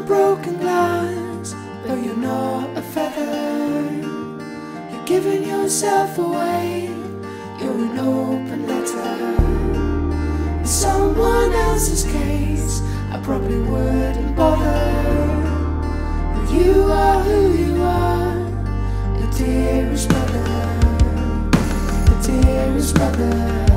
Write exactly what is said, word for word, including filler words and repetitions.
on broken glass, though you're not a feather. You're giving yourself away, you're an open letter. In someone else's case, I probably wouldn't bother. But you are who you are, the dearest brother, the dearest brother.